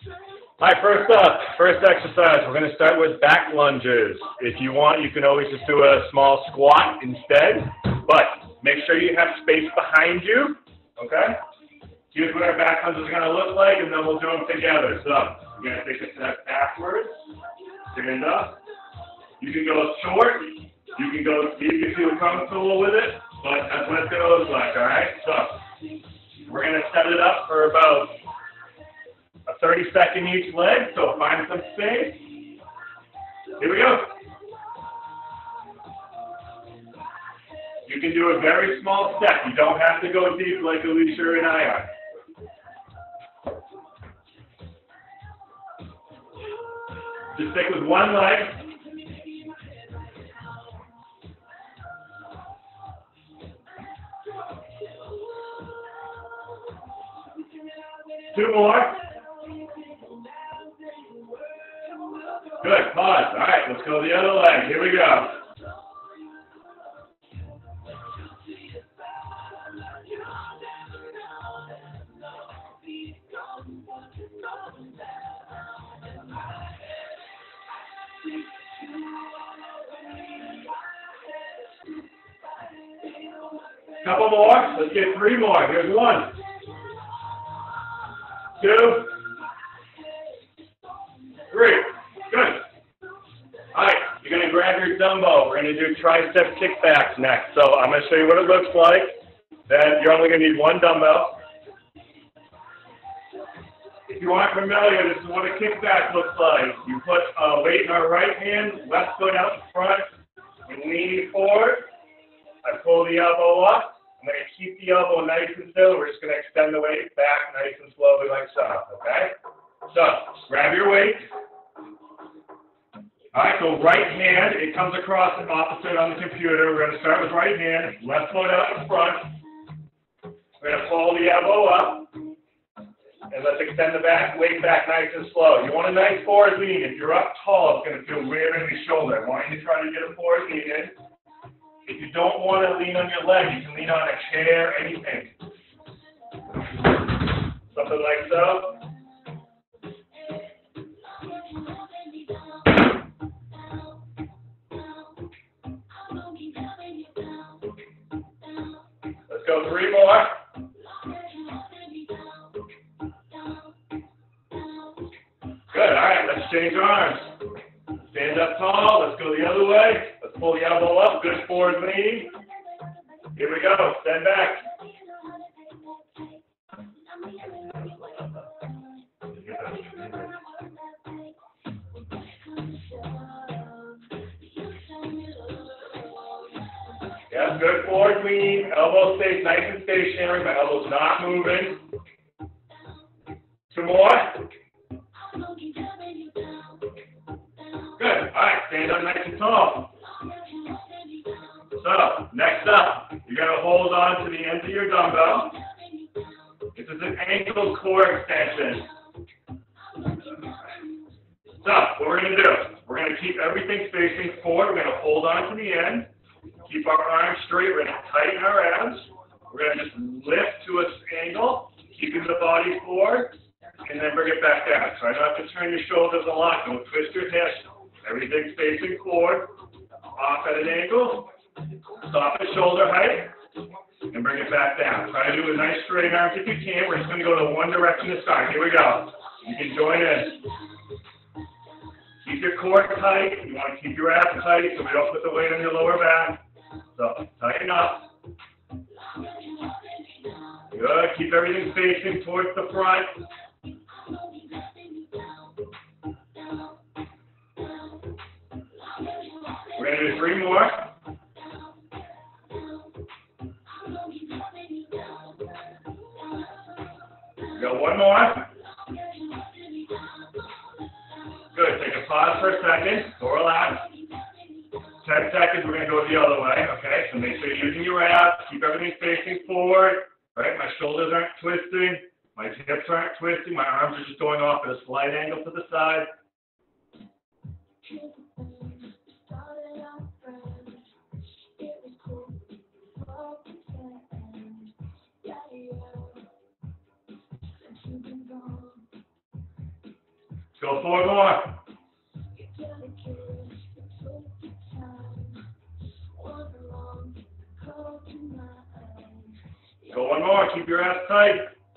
All right, first up, first exercise, we're going to start with back lunges. If you want, you can always just do a small squat instead, but make sure you have space behind you, okay? Here's what our back lunges are going to look like, and then we'll do them together. So, you're going to take a step backwards, stand up. You can go short, you can go deep if you feel comfortable with it, but that's what it's going to look like, all right? So, we're going to set it up for about a 30-second each leg, so find some space. Here we go. You can do a very small step. You don't have to go deep like Alicia and I are. Just stick with one leg. Two more. Good, pause. All right, let's go the other leg. Here we go. Couple more. Let's get three more. Here's one. Two. Three. Good. All right, you're going to grab your dumbbell. We're going to do tricep kickbacks next. So I'm going to show you what it looks like. Then you're only going to need one dumbbell. If you aren't familiar, this is what a kickback looks like. You put a weight in our right hand, left foot out in front, and lean forward. I pull the elbow up. I'm going to keep the elbow nice and still. We're just going to extend the weight back nice and slowly like so, okay? So, grab your weight. All right, so right hand, it comes across the opposite on the computer. We're going to start with right hand, left foot out in front. We're going to pull the elbow up. And let's extend the weight back nice and slow. You want a nice forward lean. If you're up tall, it's going to feel weird in your shoulder. I want you to try to get a forward lean in. If you don't want to lean on your leg, you can lean on a chair, anything. Something like so. Let's go three more. Good, all right, let's change arms. Stand up tall, let's go the other way. Let's pull the elbow up, good forward lean. Here we go, stand back. Yeah, good forward lean. Elbow stays nice and stationary. My elbow's not moving. Two more. Good. All right, stand up nice and tall. So, next up, you're going to hold on to the end of your dumbbell. This is an ankle core extension. So, what we're going to do, we're going to keep everything facing forward. We're going to hold on to the end. Keep our arms straight. We're going to tighten our abs. We're going to just lift to an angle, keeping the body forward, and then bring it back down. Try not to turn your shoulders a lot. Don't twist your hips. Everything's facing forward, off at an angle, stop at shoulder height, and bring it back down. Try to do a nice straight arms if you can. We're just going to go to one direction to start. Here we go. You can join in. Keep your core tight. You want to keep your abs tight so we don't put the weight on your lower back. So, tighten up. Good. Keep everything facing towards the front. We're going to do three more. Go one more. Good. Take a pause for a second. Go relax. 10 seconds. We're going to go the other way. Okay. So make sure you're using your abs. Keep everything facing forward. Right. My shoulders aren't twisting. My hips aren't twisting. My arms are just going off at a slight angle to the side. Go 4 more. Go 1 more. Keep your abs tight.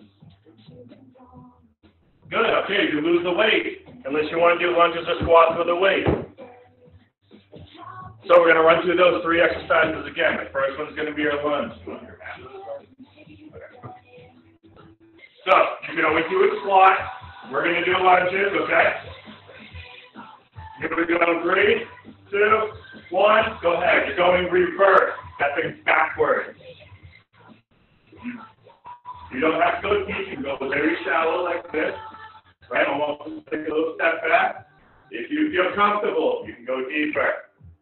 Good. Okay, you lose the weight, unless you want to do lunges or squats with a weight. So we're going to run through those 3 exercises again. The first one's going to be our lunge. So you can always do a squat. We're going to do lunges, okay? Here we go. 3, 2, 1. Go ahead. You're going reverse. Stepping backwards. You don't have to go deep. You can go very shallow like this. Right? Almost take a little step back. If you feel comfortable, you can go deeper.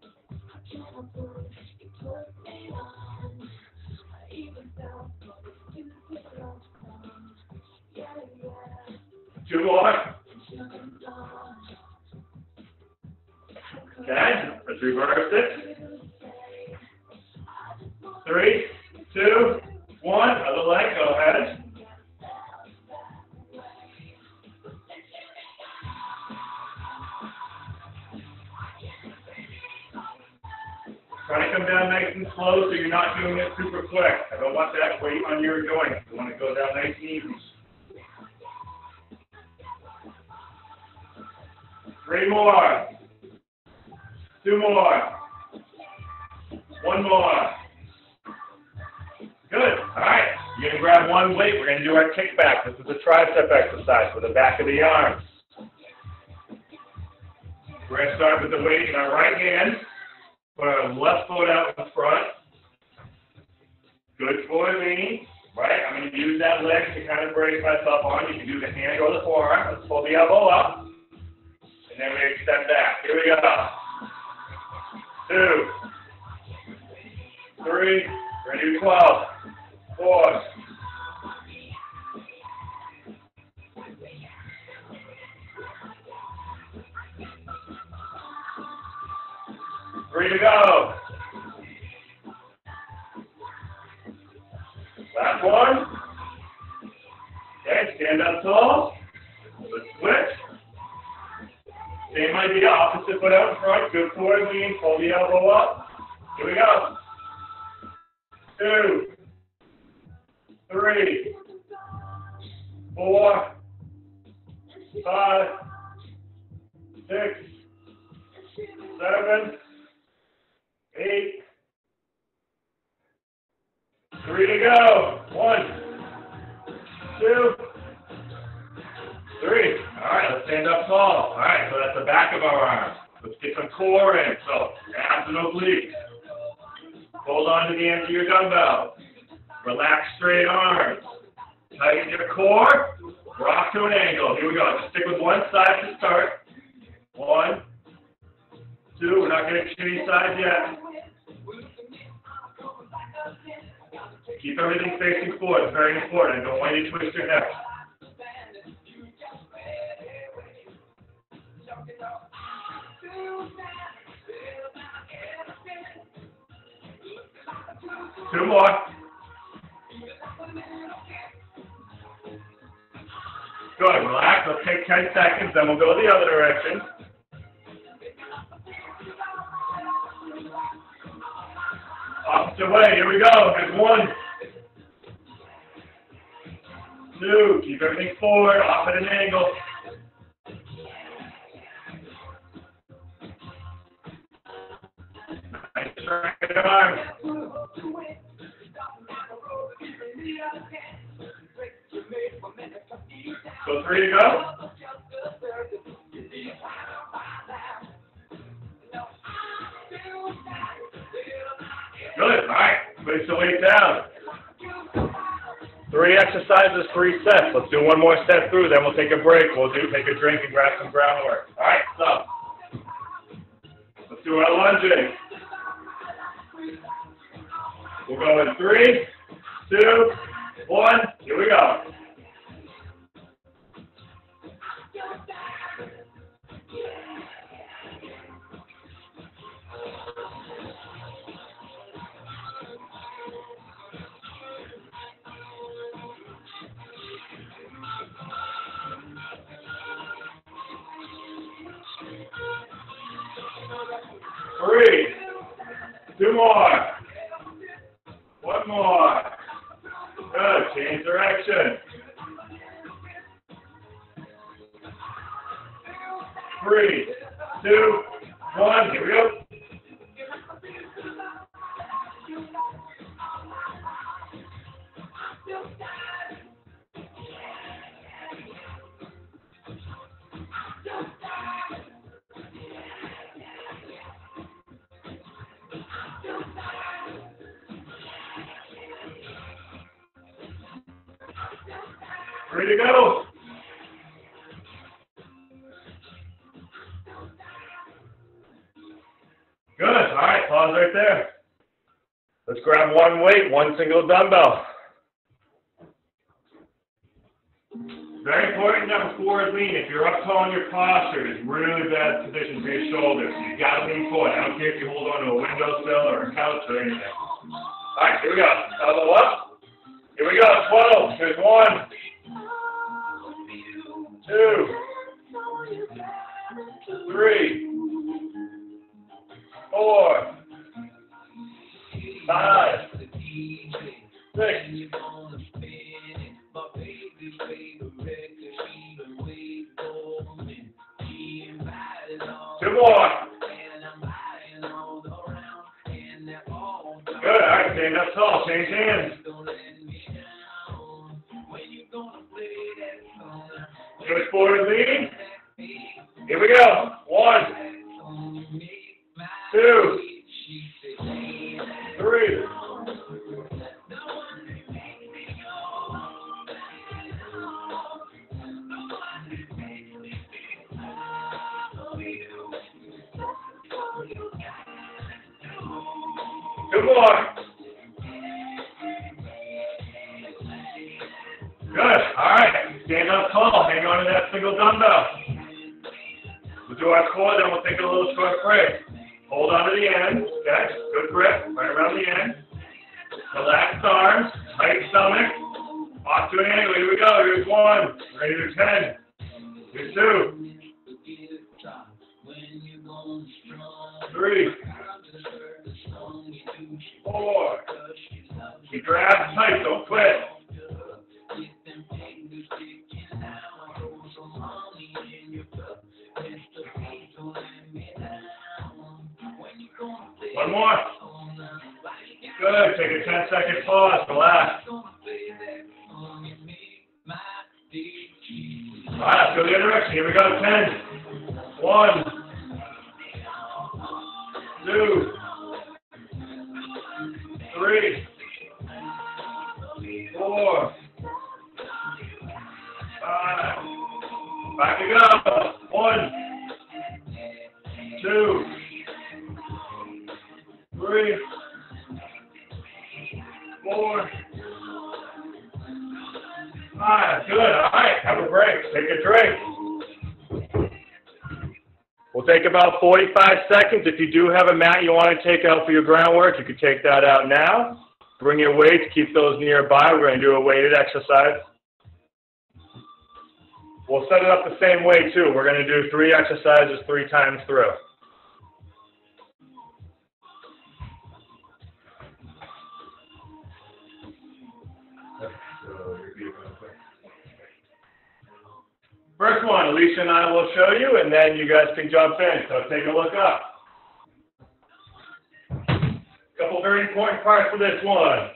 Two more. Okay, let's reverse it. 3, 2, 1. Other leg, go ahead. Try to come down nice and slow so you're not doing it super quick. I don't want that weight on your joint. You want to go down nice and easy. 3 more. 2 more. 1 more. Good. All right. You're going to grab 1 weight. We're going to do our kickback. This is a tricep exercise for the back of the arms. We're going to start with the weight in our right hand. Put our left foot out in front. Good for me. Right? I'm going to use that leg to kind of brace myself on. You can do the hand or the forearm. Let's pull the elbow up. And then we extend back. Here we go. 2, 3. We're going to do 12. 4. 3 to go. Last one. Okay, stand up tall. Let's switch. Same idea, opposite foot out in front. Good forward lean. Pull the elbow up. Here we go. 2, 3, 4, 5, 6, 7, 8. 3 to go. 1, 2, 3. All right, let's stand up tall. All right, so that's the back of our arms. Let's get some core in. So abs and obliques. Hold on to the end of your dumbbell. Relax straight arms. Tighten your core. Rock to an angle. Here we go. Just stick with one side to start. 1, 2. We're not going to change sides yet. Keep everything facing forward. It's very important. I don't want you to twist your neck. Two more. Good. Relax. Let's take 10 seconds, then we'll go the other direction. Opposite way. Here we go. There's 1, 2. Keep everything forward. Off at an angle. Nice straight arms. So 3 to go. Good. All right. Place the weight down. 3 exercises, 3 sets. Let's do 1 more set through, then we'll take a break. We'll take a drink and grab some groundwork. All right. So let's do our lunges. We'll go in 3, 2, 1. Here we go. 3. 2 more. 1 more. Good. Change direction. 3, 2, 1. Here we go. Ready to go. Good. All right, pause right there. Let's grab one weight, one single dumbbell. Very important, number 4 is lean. If you're up tall in your posture, it's really bad position for your shoulders. You gotta lean forward. I don't care if you hold on to a windowsill or a couch or anything. All right, here we go. Elbow up. Here we go. 12. Here's 1, 2, 3, 4, 5, 6. 2 more. Good. All right, stand up tall. Change hands. Push forward, lean. Here we go. 1, 2, 3. 2 more. Good. All right. Stand up tall. Hang on to that single dumbbell. We'll do our core, then we'll take a little short break. Hold on to the end. Okay. Good grip. Right around the end. Relaxed arms. Tight stomach. Off to an angle. Here we go. Here's 1. Ready to 10. Here's 2. 3. 4. Keep your abs tight. Don't quit. 1 more. Good. Take a 10-second pause. Relax. All right, let's go the other direction. Here we go. 10. 1, 2, 3, 4, 5. Back to go. 1, 2, 3, 4, 5. Good. All right. Have a break. Take a drink. We'll take about 45 seconds. If you do have a mat you want to take out for your groundwork, you can take that out now. Bring your weights. Keep those nearby. We're going to do a weighted exercise. We'll set it up the same way, too. We're going to do 3 exercises 3 times through. First one, Alicia and I will show you, and then you guys can jump in. So take a look up. A couple very important parts for this one.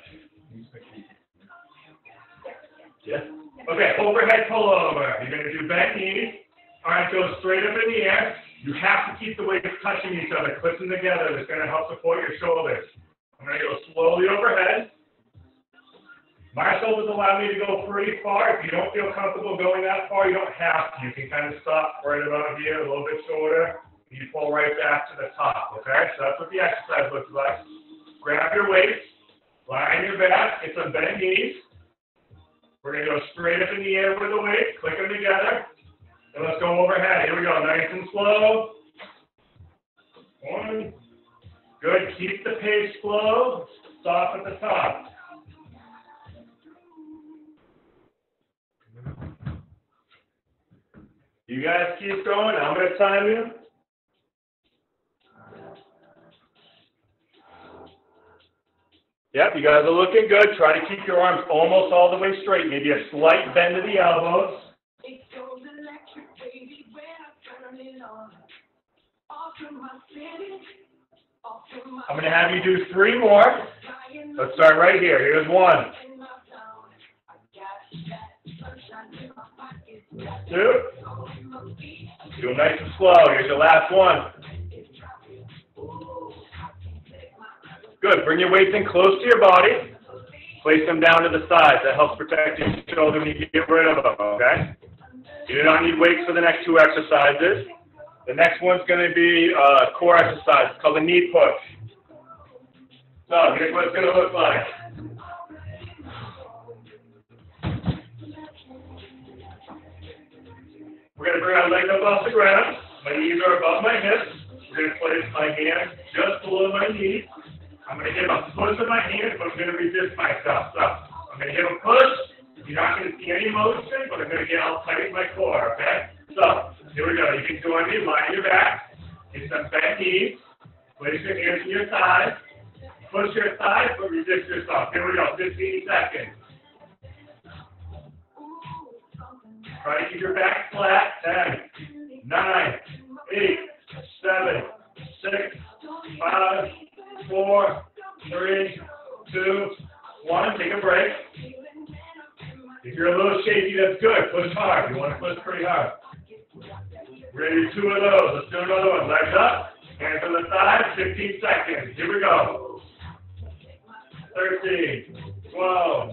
Yeah. Okay, overhead pullover. You're going to do bent knees. Arms go straight up in the air. You have to keep the weights touching each other. Clip them together. That's going to help support your shoulders. I'm going to go slowly overhead. My shoulders allow me to go pretty far. If you don't feel comfortable going that far, you don't have to. You can kind of stop right about here, a little bit shorter. And you pull right back to the top, okay? So that's what the exercise looks like. Grab your weights, lie on your back, get some bent knees. We're going to go straight up in the air with the weights, click them together. And let's go overhead. Here we go, nice and slow. 1. Good, keep the pace slow. Stop at the top. You guys keep going. I'm going to time you. Yep, you guys are looking good. Try to keep your arms almost all the way straight. Maybe a slight bend to the elbows. I'm going to have you do 3 more. Let's start right here. Here's 1. 2. Do them nice and slow. Here's your last one. Good. Bring your weights in close to your body. Place them down to the sides. That helps protect your shoulder when you get rid of them, okay? You do not need weights for the next 2 exercises. The next one's going to be a core exercise. It's called a knee push. So here's what it's going to look like. We're going to bring our leg up off the ground. My knees are above my hips. We're going to place my hand just below my knees. I'm going to give a push with my hand, but I'm going to resist myself. So I'm going to give a push. You're not going to see any motion, but I'm going to get all tight in my core, okay? So here we go. You can join me, lie on your back, get some bent knees, place your hands to your thighs, push your thighs, but resist yourself. Here we go, 15 seconds. Try to keep your back flat. 10, 9, 8, 7, 6, 5, 4, 3, 2, 1. Take a break. If you're a little shaky, that's good. Push hard. You want to push pretty hard. We're going to do 2 of those. Let's do another one. Legs up. Hands on the sides. 15 seconds. Here we go. 13, 12,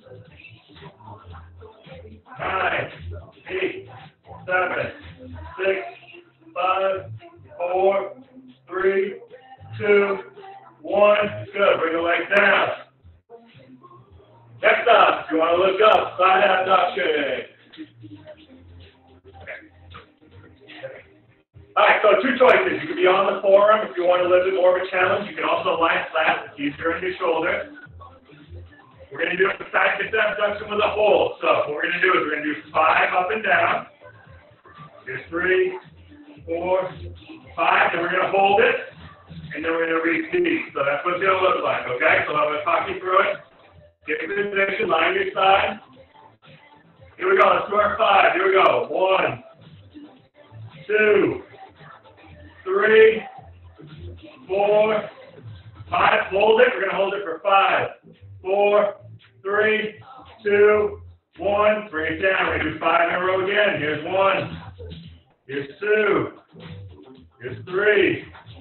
9, 8, 7, 6, 5, 4, 3, 2, 1. Good. Bring the legs down. Next up, if you want to look up, side abduction. Alright, so 2 choices. You can be on the forearm if you want a little bit more of a challenge. You can also lie flat if it's easier on your shoulder. We're going to do a side abduction with a hold. So what we're going to do is we're going to do 5 up and down. Here's 3, 4, 5, and we're going to hold it, and then we're going to repeat. So that's what it's going to look like, okay? So I'm going to talk you through it. Get in position, lie on your side. Here we go, let's do our 5. Here we go. 1, 2, 3, 4, 5. Hold it. We're going to hold it for 5, 4, 3, 2, 1. Bring it down. We're going to do 5 in a row again. Here's 1. Here's 2. Here's 3,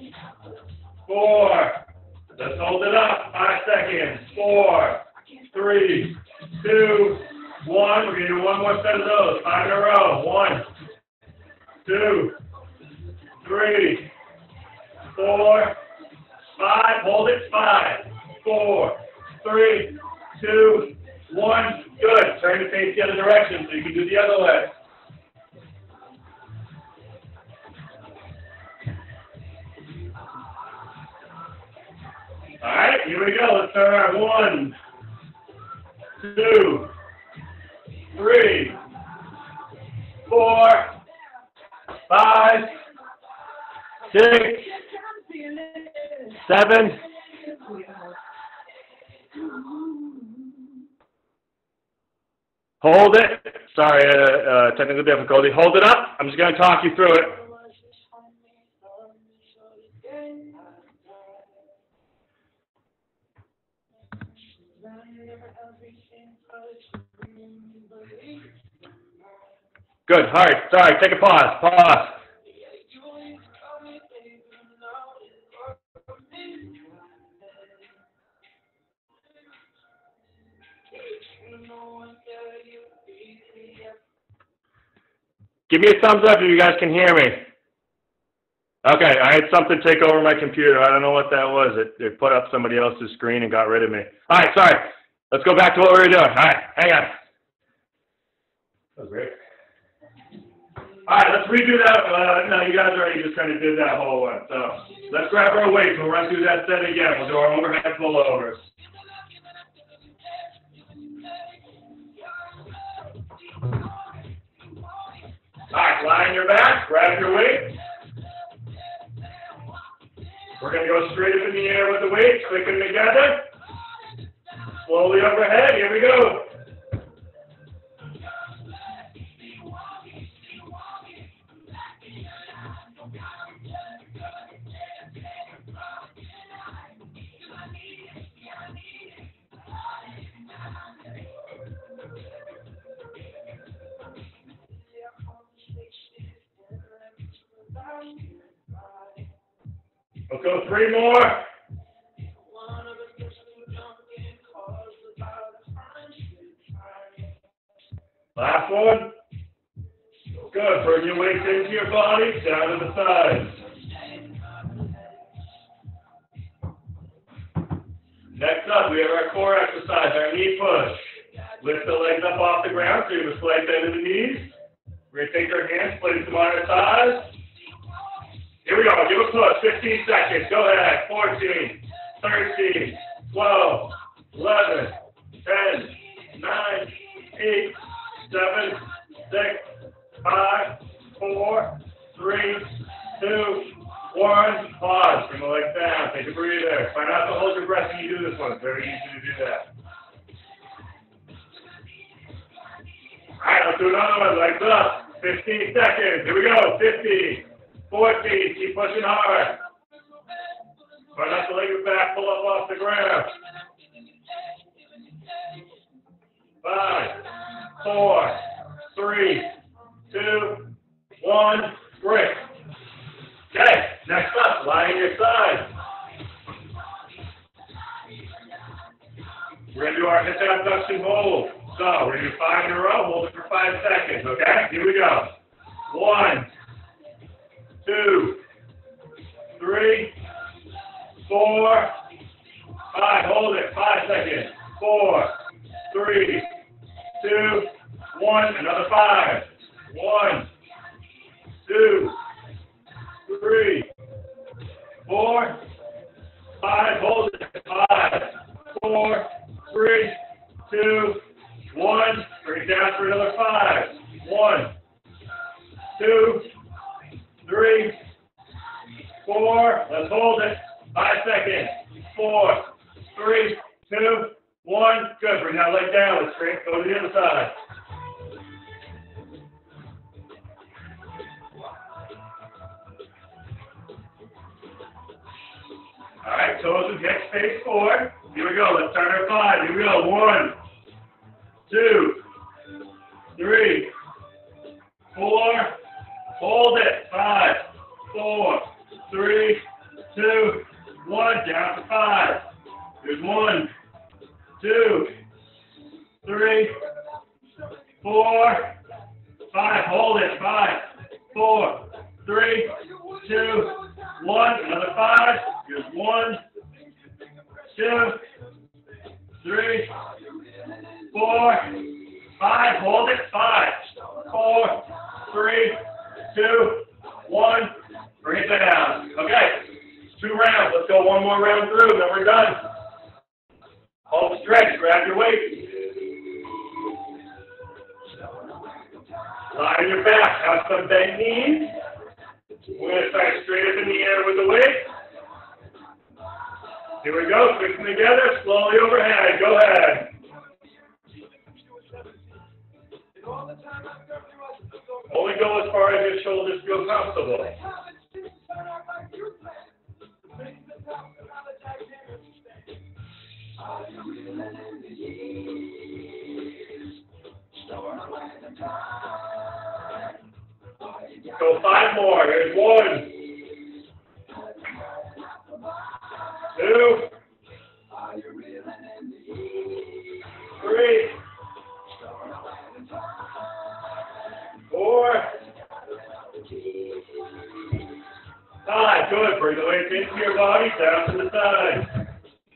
4. Let's hold it up. 5 seconds. 4, 3, 2, 1. We're going to do 1 more set of those. 5 in a row. 1, 2, 3, 4, 5. Hold it. 5, 4, 3, 2, 1. Good. Turn to face the other direction so you can do the other leg. All right, here we go. Let's start our 1, 2, 3, 4, 5, 6, 7. Hold it. Sorry, technical difficulty. Hold it up. I'm just going to talk you through it. Good. All right. Sorry. Take a pause. Pause. Give me a thumbs up if you guys can hear me. Okay, I had something take over my computer. I don't know what that was. It put up somebody else's screen and got rid of me. All right, sorry. Let's go back to what we were doing. All right, hang on. That was great. All right, let's redo that. No, you guys already just kind of did that whole one. So let's grab our weights. We'll run through that set again. We'll do our overhead pullovers. All right, lie on your back, grab your weight. We're going to go straight up in the air with the weights, click them together. Slowly overhead. Here we go. Let's go 3 more. Last one. Good. Bring your weight into your body, down to the sides. Next up, we have our core exercise, our knee push. Lift the legs up off the ground so you have a slight bend in the knees. We're going to take our hands, place them on our thighs. Here we go. Give a push. 15 seconds. Go ahead. 14, 13, 12, 11, 10, 9, 8, 7, 6, 5, 4, 3, 2, 1. Pause. Bring the legs down. Take a breather. Try not to hold your breath when you do this one. It's very easy to do that. All right, let's do another one. Legs up. 15 seconds. Here we go. 15, 14. Keep pushing hard. Try not to let your back pull up off the ground. 5, 4, 3, 2, 1. Break. Okay, next up, lie on your side. We're going to do our hip abduction hold. So, we're going to do 5 in a row. Hold it for 5 seconds, okay? Here we go. 1, 2, 3, 4, 5. Hold it. 5 seconds. 4, 3, 2, 1. Another 5. 1, 2, 3, 4, 5. Hold it. 5, 4, 3, 2, 1. Bring it down for another 5. 1, 2, 3, 4. Let's hold it. 5 seconds. 4, 3, 2, 1. Good. Bring that leg down. Let's straight go to the other side. All right, toes and hips face forward. Here we go. Let's start our 5. Here we go. 1, 2, 3, 4. Hold it. 5, 4, 3, 2, 1. Down to 5. There's 1, 2, 3, 4, 5. Hold it. 5, 4, 3, 2, 1. Another 5. Here's 1, 2, 3, 4, 5. Hold it. 5, 4, 3, 2, 1. Bring it down. Okay. 2 rounds. Let's go 1 more round through, then we're done. Hold the stretch. Grab your weight. Lie on your back. Have some bent knees. We're going to start straight up in the air with the weight. Here we go. Switch them together. Slowly overhead. Go ahead. Only go as far as your shoulders feel comfortable. Go 5 more. Here's 1, 2, 3, 4, 5. Good. Bring the weight into your body, down to the side.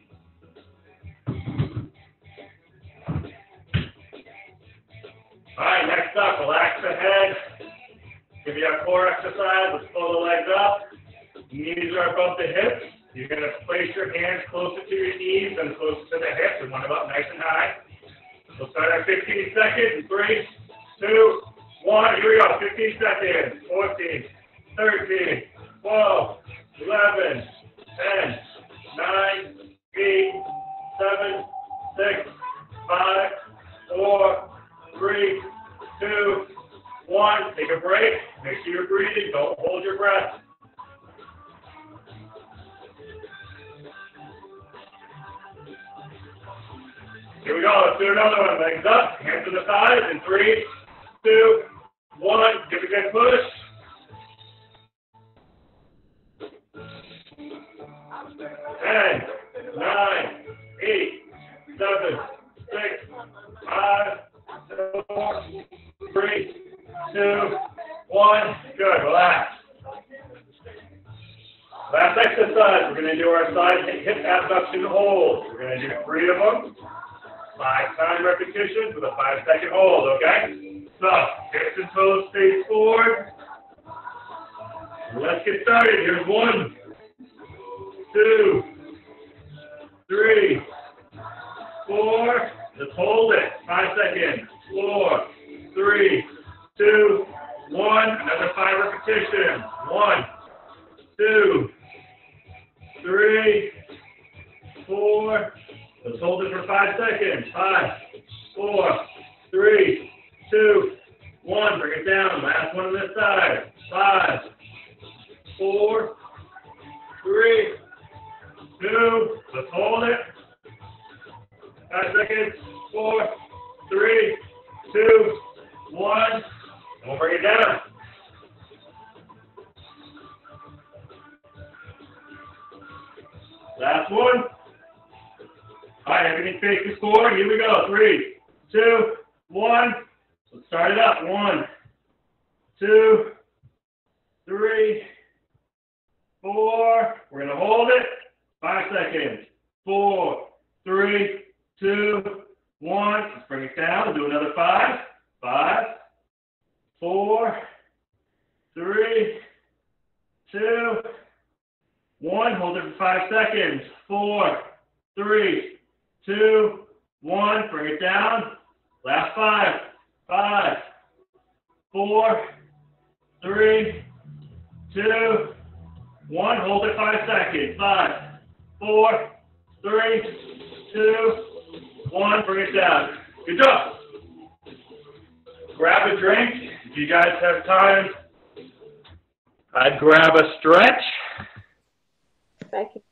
All right, next up, relax the head. Give you a core exercise. Let's pull the legs up. Knees are above the hips. You're going to place your hands closer to your knees and closer to the hips. We want them up nice and high. We'll start at 15 seconds. 3, 2, 1. Here we go. 15 seconds. 14, 13, 12, 11, 10, 9, 8, 7, 6, Make sure you're breathing. Don't hold your breath. Here we go. Let's do another one. Legs up, hands to the sides. In 3, 2, 1. Give a good push. 10, 9, 8, 7, 6, 5, 4, 3, 2, 1. Good. Relax. Last exercise. We're going to do our side hip abduction holds. We're going to do 3 of them. 5-time repetitions with a 5-second hold, okay? So, hips and toes face forward. Let's get started. Here's 1, 2, 3, 4. Let's hold it. 5 seconds. 4, 3, 2, 1. Another 5 repetitions. 1, 2, 3, 4. Let's hold it for 5 seconds. 5, 4, 3, 2, 1. Bring it down. Last one on this side. 5, 4, 3, 2. Let's hold it. 5 seconds. 4, 3, 2, 1. And we'll bring it down. Last one. All right, everything faces forward. Here we go. 3, 2, 1. Let's start it up. 1, 2, 3, 4. We're going to hold it. 5 seconds. 4, 3, 2, 1. Let's bring it down. Do another 5. 5, 4, 3, 2, 1. Hold it for 5 seconds. 4, 3, 2, 1. Bring it down. Last 5. 5, 4, 3, 2, 1. Hold it 5 seconds. 5, 4, 3, 2, 1. Bring it down. Good job. Grab a drink. If you guys have time, I'd grab a stretch. Thank you.